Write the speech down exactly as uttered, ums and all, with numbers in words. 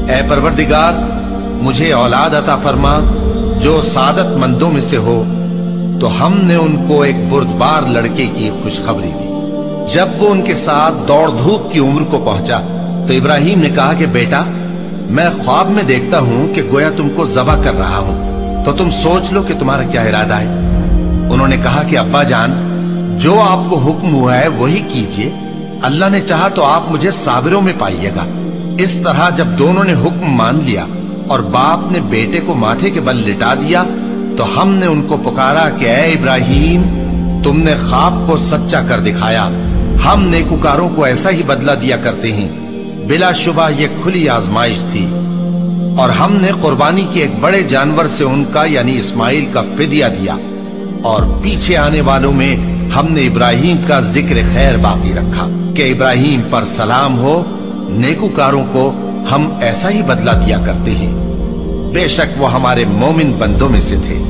اے پروردگار مجھے اولاد عطا فرما جو سعادت مندوں میں سے ہو، تو ہم نے ان کو ایک بردبار لڑکے کی خوشخبری دی۔ جب وہ ان کے ساتھ دوڑ دھوپ کی عمر کو پہنچا تو ابراہیم نے کہا کہ بیٹا، میں خواب میں دیکھتا ہوں کہ گویا تم کو ذبح کر رہا ہوں، تو تم سوچ لو کہ تمہارا کیا ارادہ ہے۔ انہوں نے کہا کہ ابا جان، جو آپ کو حکم ہوا ہے وہی کیجئے، اللہ نے چاہا تو آپ مجھے صابروں میں پائیے گا۔ اس طرح جب دونوں نے حکم مان لیا اور باپ نے بیٹے کو ماتھے کے بل لٹا دیا تو ہم نے ان کو پکارا کہ اے ابراہیم، تم نے خواب کو سچا کر دکھایا، ہم نیکوکاروں کو ایسا ہی بدلہ دیا کرتے ہیں۔ بلا شبہ یہ کھلی آزمائش تھی، اور ہم نے قربانی کے ایک بڑے جانور سے ان کا یعنی اسماعیل کا فدیہ دیا، اور پیچھے آنے والوں میں ہم نے ابراہیم کا ذکر خیر باقی رکھا کہ ابراہیم پر سلام ہو، نیکوکاروں کو ہم ایسا ہی بدلہ دیا کرتے ہیں، بے شک وہ ہمارے مومن بندوں میں سے تھے۔